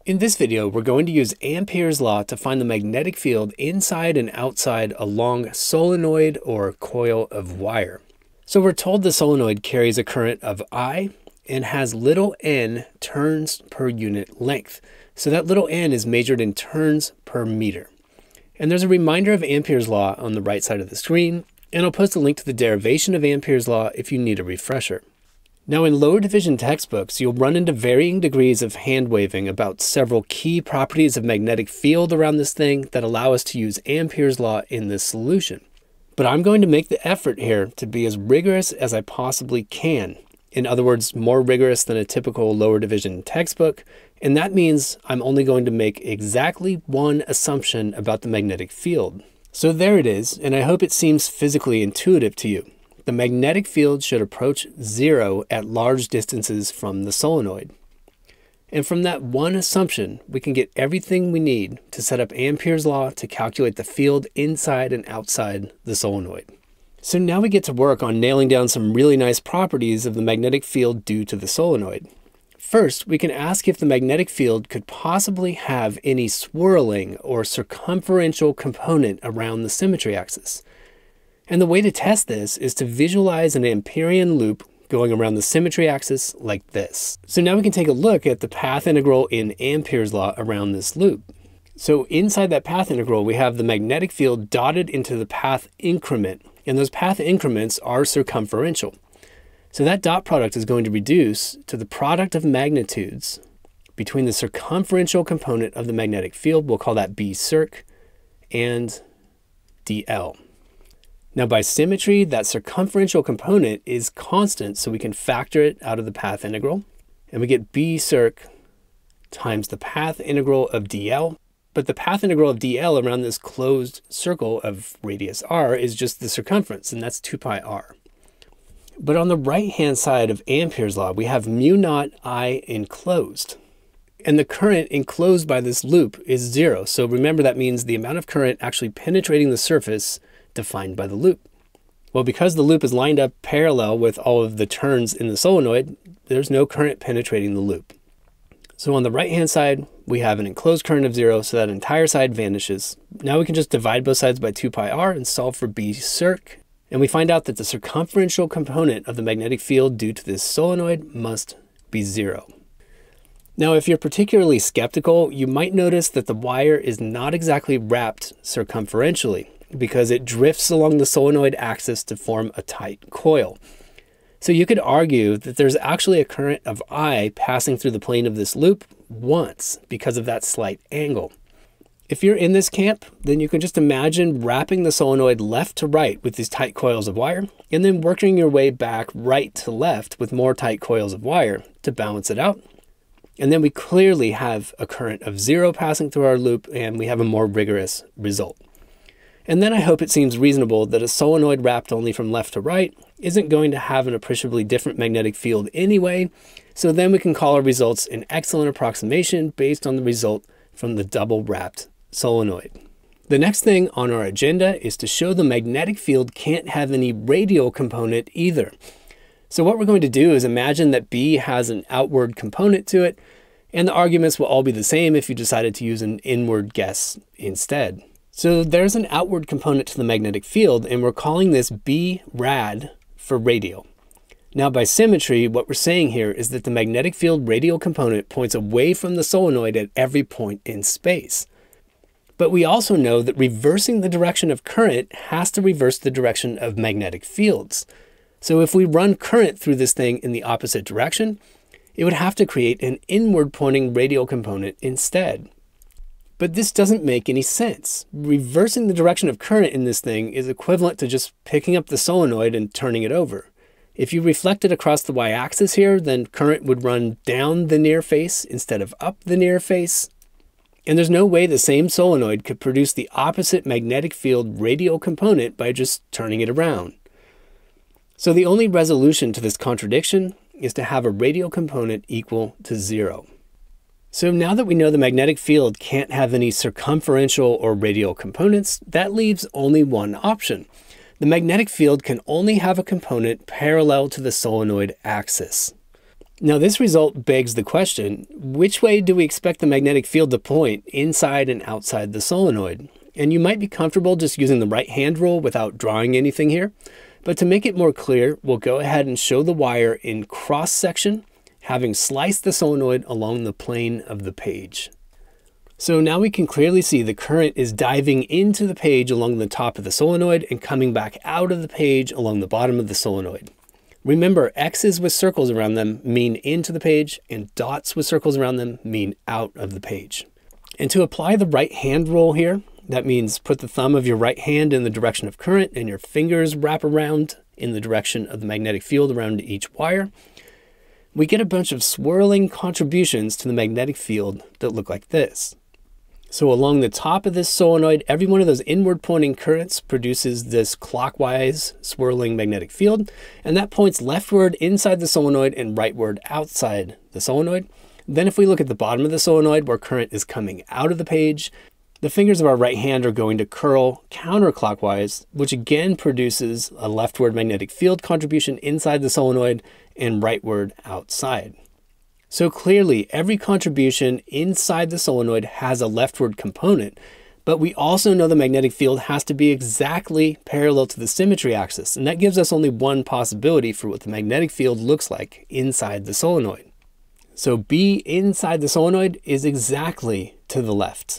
In this video, we're going to use Ampere's law to find the magnetic field inside and outside a long solenoid or coil of wire. So we're told the solenoid carries a current of I and has little n turns per unit length. So that little n is measured in turns per meter. And there's a reminder of Ampere's law on the right side of the screen, and I'll post a link to the derivation of Ampere's law if you need a refresher. Now, in lower division textbooks, you'll run into varying degrees of hand waving about several key properties of magnetic field around this thing that allow us to use Ampere's law in this solution. But I'm going to make the effort here to be as rigorous as I possibly can. In other words, more rigorous than a typical lower division textbook. And that means I'm only going to make exactly one assumption about the magnetic field. So there it is, and I hope it seems physically intuitive to you. The magnetic field should approach zero at large distances from the solenoid. And from that one assumption, we can get everything we need to set up Ampere's law to calculate the field inside and outside the solenoid. So now we get to work on nailing down some really nice properties of the magnetic field due to the solenoid. First, we can ask if the magnetic field could possibly have any swirling or circumferential component around the symmetry axis. And the way to test this is to visualize an Amperian loop going around the symmetry axis like this. So now we can take a look at the path integral in Ampere's law around this loop. So inside that path integral, we have the magnetic field dotted into the path increment, and those path increments are circumferential. So that dot product is going to reduce to the product of magnitudes between the circumferential component of the magnetic field, we'll call that B circ, and dl. Now by symmetry, that circumferential component is constant, so we can factor it out of the path integral. And we get B circ times the path integral of dl. But the path integral of dl around this closed circle of radius r is just the circumference, and that's 2 pi r. But on the right-hand side of Ampere's law, we have mu naught I enclosed. And the current enclosed by this loop is 0. So remember, that means the amount of current actually penetrating the surface defined by the loop. Well, because the loop is lined up parallel with all of the turns in the solenoid, there's no current penetrating the loop. So on the right-hand side, we have an enclosed current of 0, so that entire side vanishes. Now we can just divide both sides by 2 pi r and solve for B circ, and we find out that the circumferential component of the magnetic field due to this solenoid must be 0. Now, if you're particularly skeptical, you might notice that the wire is not exactly wrapped circumferentially, because it drifts along the solenoid axis to form a tight coil. So you could argue that there's actually a current of I passing through the plane of this loop once because of that slight angle. If you're in this camp, then you can just imagine wrapping the solenoid left to right with these tight coils of wire, and then working your way back right to left with more tight coils of wire to balance it out. And then we clearly have a current of 0 passing through our loop, and we have a more rigorous result. And then I hope it seems reasonable that a solenoid wrapped only from left to right isn't going to have an appreciably different magnetic field anyway, so then we can call our results an excellent approximation based on the result from the double wrapped solenoid. The next thing on our agenda is to show the magnetic field can't have any radial component either. So what we're going to do is imagine that B has an outward component to it, and the arguments will all be the same if you decided to use an inward guess instead. So there's an outward component to the magnetic field, and we're calling this B rad for radial. Now by symmetry, what we're saying here is that the magnetic field radial component points away from the solenoid at every point in space. But we also know that reversing the direction of current has to reverse the direction of magnetic fields. So if we run current through this thing in the opposite direction, it would have to create an inward pointing radial component instead. But this doesn't make any sense. Reversing the direction of current in this thing is equivalent to just picking up the solenoid and turning it over. If you reflect it across the y-axis here, then current would run down the near face instead of up the near face. And there's no way the same solenoid could produce the opposite magnetic field radial component by just turning it around. So the only resolution to this contradiction is to have a radial component equal to 0. So now that we know the magnetic field can't have any circumferential or radial components, that leaves only one option. The magnetic field can only have a component parallel to the solenoid axis. Now this result begs the question, which way do we expect the magnetic field to point inside and outside the solenoid? And you might be comfortable just using the right hand rule without drawing anything here. But to make it more clear, we'll go ahead and show the wire in cross section, having sliced the solenoid along the plane of the page. So now we can clearly see the current is diving into the page along the top of the solenoid and coming back out of the page along the bottom of the solenoid. Remember, X's with circles around them mean into the page, and dots with circles around them mean out of the page. And to apply the right hand rule here, that means put the thumb of your right hand in the direction of current and your fingers wrap around in the direction of the magnetic field around each wire. We get a bunch of swirling contributions to the magnetic field that look like this. So along the top of this solenoid, every one of those inward pointing currents produces this clockwise swirling magnetic field, and that points leftward inside the solenoid and rightward outside the solenoid. Then if we look at the bottom of the solenoid where current is coming out of the page, the fingers of our right hand are going to curl counterclockwise, which again produces a leftward magnetic field contribution inside the solenoid and rightward outside. So clearly, every contribution inside the solenoid has a leftward component, but we also know the magnetic field has to be exactly parallel to the symmetry axis, and that gives us only one possibility for what the magnetic field looks like inside the solenoid. So B inside the solenoid is exactly to the left.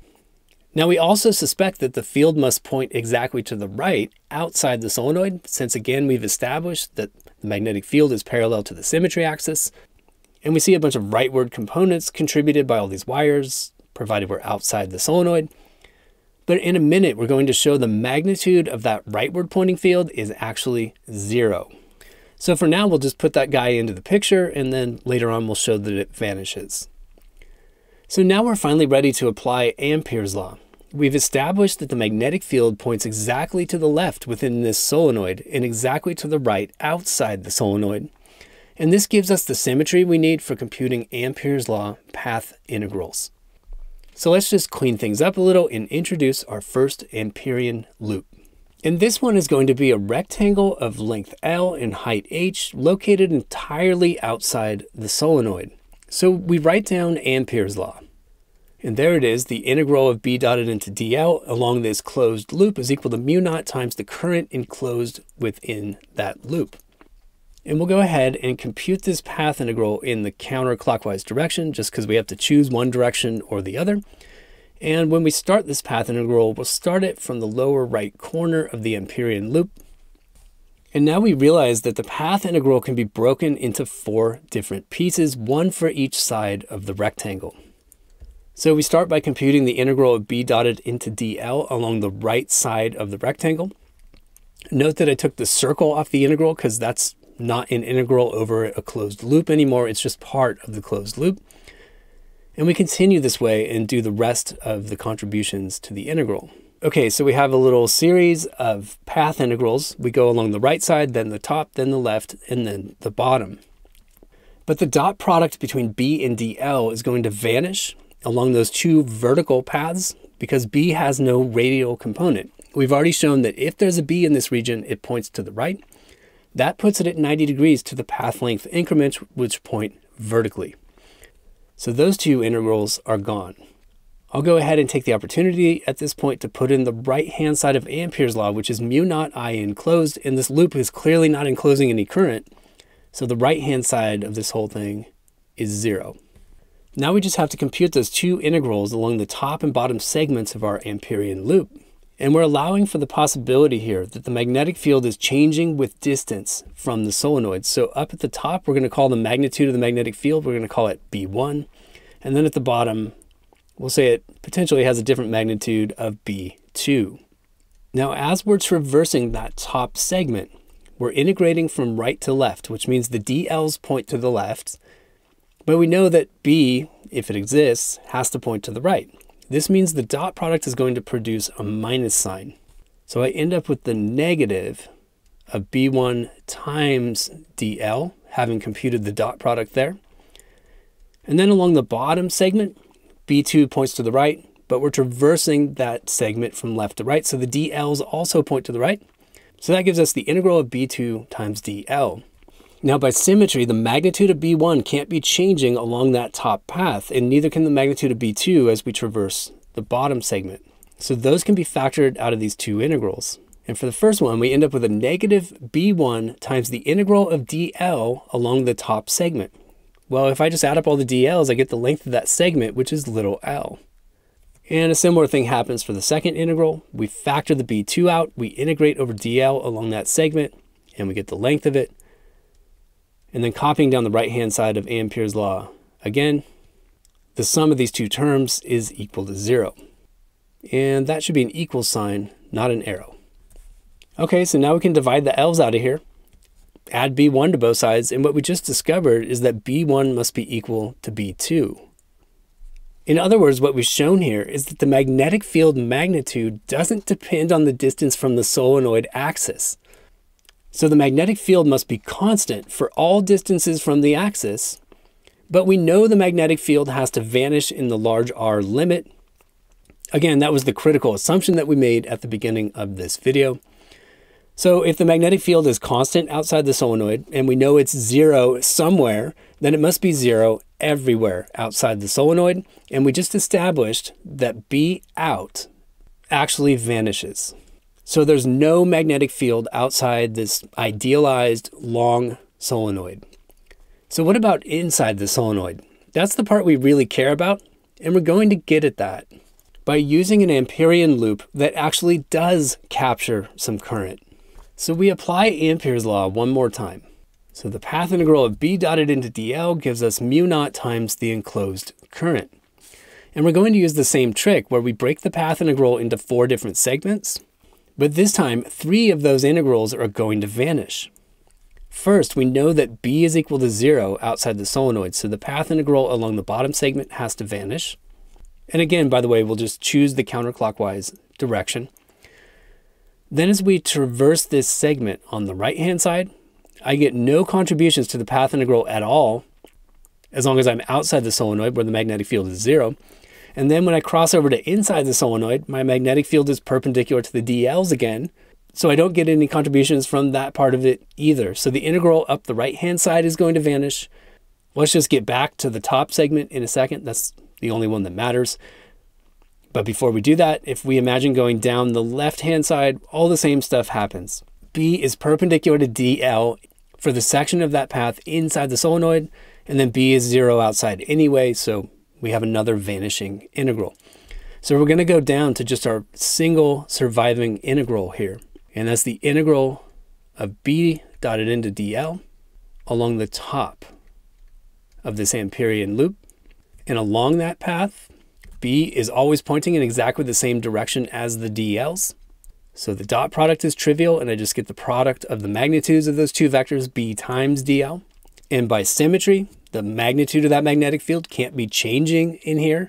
Now we also suspect that the field must point exactly to the right outside the solenoid, since again we've established that the magnetic field is parallel to the symmetry axis. And we see a bunch of rightward components contributed by all these wires, provided we're outside the solenoid. But in a minute, we're going to show the magnitude of that rightward pointing field is actually 0. So for now, we'll just put that guy into the picture, and then later on, we'll show that it vanishes. So now we're finally ready to apply Ampere's law. We've established that the magnetic field points exactly to the left within this solenoid and exactly to the right outside the solenoid. And this gives us the symmetry we need for computing Ampere's law path integrals. So let's just clean things up a little and introduce our first Amperian loop. And this one is going to be a rectangle of length L and height h located entirely outside the solenoid. So we write down Ampere's law. And there it is, the integral of B dotted into dl along this closed loop is equal to mu naught times the current enclosed within that loop. And we'll go ahead and compute this path integral in the counterclockwise direction, just because we have to choose one direction or the other. And when we start this path integral, we'll start it from the lower right corner of the Amperian loop. And now we realize that the path integral can be broken into 4 different pieces, one for each side of the rectangle. So we start by computing the integral of B dotted into dl along the right side of the rectangle. Note that I took the circle off the integral because that's not an integral over a closed loop anymore. It's just part of the closed loop. And we continue this way and do the rest of the contributions to the integral. Okay, so we have a little series of path integrals. We go along the right side, then the top, then the left, and then the bottom. But the dot product between B and dl is going to vanish along those 2 vertical paths because B has no radial component. We've already shown that if there's a B in this region, it points to the right. That puts it at 90 degrees to the path length increments, which point vertically. So those 2 integrals are gone. I'll go ahead and take the opportunity at this point to put in the right-hand side of Ampere's law, which is mu naught I enclosed, and this loop is clearly not enclosing any current. So the right-hand side of this whole thing is 0. Now we just have to compute those 2 integrals along the top and bottom segments of our Amperian loop. And we're allowing for the possibility here that the magnetic field is changing with distance from the solenoid. So up at the top, we're going to call the magnitude of the magnetic field, we're going to call it B1. And then at the bottom, we'll say it potentially has a different magnitude of B2. Now, as we're traversing that top segment, we're integrating from right to left, which means the DLs point to the left. But we know that B, if it exists, has to point to the right. This means the dot product is going to produce a minus sign. So I end up with the negative of B1 times dl, having computed the dot product there. And then along the bottom segment, B2 points to the right, but we're traversing that segment from left to right, so the dl's also point to the right. So that gives us the integral of B2 times dl. Now by symmetry, the magnitude of B1 can't be changing along that top path, and neither can the magnitude of B2 as we traverse the bottom segment. So those can be factored out of these two integrals. And for the first one, we end up with a negative B1 times the integral of dl along the top segment. Well, if I just add up all the dl's, I get the length of that segment, which is little l. And a similar thing happens for the second integral. We factor the B2 out, we integrate over dl along that segment, and we get the length of it. And then copying down the right-hand side of Ampere's law, again, the sum of these two terms is equal to 0. And that should be an equal sign, not an arrow. Okay, so now we can divide the L's out of here, add B1 to both sides, and what we just discovered is that B1 must be equal to B2. In other words, what we've shown here is that the magnetic field magnitude doesn't depend on the distance from the solenoid axis. So the magnetic field must be constant for all distances from the axis, but we know the magnetic field has to vanish in the large R limit. Again, that was the critical assumption that we made at the beginning of this video. So if the magnetic field is constant outside the solenoid, and we know it's 0 somewhere, then it must be 0 everywhere outside the solenoid, and we just established that B out actually vanishes. So there's no magnetic field outside this idealized long solenoid. So what about inside the solenoid? That's the part we really care about, and we're going to get at that by using an Amperian loop that actually does capture some current. So we apply Ampere's law one more time. So the path integral of B dotted into dl gives us mu naught times the enclosed current. And we're going to use the same trick where we break the path integral into 4 different segments. But this time, 3 of those integrals are going to vanish. First, we know that B is equal to 0 outside the solenoid, so the path integral along the bottom segment has to vanish. And again, by the way, we'll just choose the counterclockwise direction. Then as we traverse this segment on the right-hand side, I get no contributions to the path integral at all, as long as I'm outside the solenoid where the magnetic field is 0. And then when I cross over to inside the solenoid, my magnetic field is perpendicular to the dl's again, so I don't get any contributions from that part of it either. So the integral up the right-hand side is going to vanish. Let's just get back to the top segment in a second. That's the only one that matters. But before we do that, if we imagine going down the left-hand side, all the same stuff happens. B is perpendicular to dl for the section of that path inside the solenoid, and then B is 0 outside anyway, so we have another vanishing integral. So we're going to go down to just our single surviving integral here. And that's the integral of B dotted into dl along the top of this Amperian loop. And along that path, B is always pointing in exactly the same direction as the dl's. So the dot product is trivial, and I just get the product of the magnitudes of those two vectors, B times dl. And by symmetry, the magnitude of that magnetic field can't be changing in here.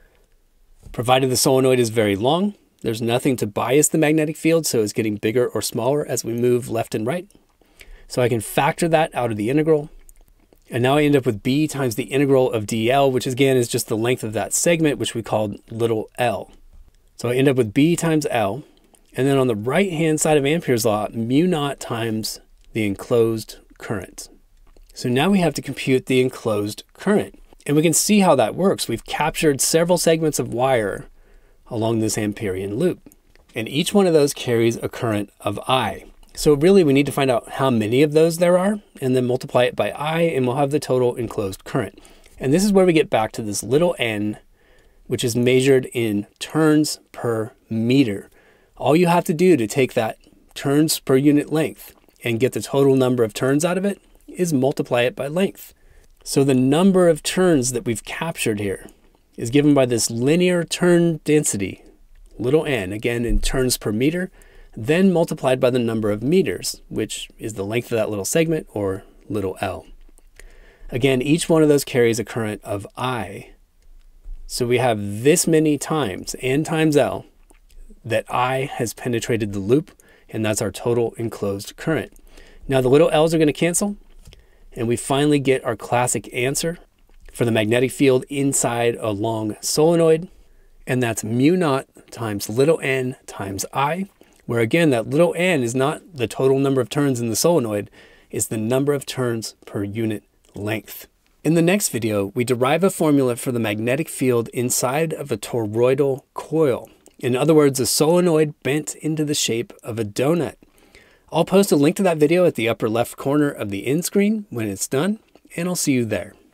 Provided the solenoid is very long, there's nothing to bias the magnetic field, so it's getting bigger or smaller as we move left and right. So I can factor that out of the integral. And now I end up with B times the integral of dl, which again is just the length of that segment, which we called little l. So I end up with B times L. And then on the right-hand side of Ampere's law, mu naught times the enclosed current. So now we have to compute the enclosed current. And we can see how that works. We've captured several segments of wire along this Amperian loop. And each one of those carries a current of I. So really we need to find out how many of those there are and then multiply it by I, and we'll have the total enclosed current. And this is where we get back to this little n, which is measured in turns per meter. All you have to do to take that turns per unit length and get the total number of turns out of it is multiply it by length. So the number of turns that we've captured here is given by this linear turn density, little n, again in turns per meter, then multiplied by the number of meters, which is the length of that little segment, or little l. Again, each one of those carries a current of I. So we have this many times, n times l, that I has penetrated the loop, and that's our total enclosed current. Now the little l's are going to cancel, and we finally get our classic answer for the magnetic field inside a long solenoid, and that's mu naught times little n times I, where again that little n is not the total number of turns in the solenoid, is the number of turns per unit length. In the next video, we derive a formula for the magnetic field inside of a toroidal coil. In other words, a solenoid bent into the shape of a donut. I'll post a link to that video at the upper left corner of the end screen when it's done, and I'll see you there.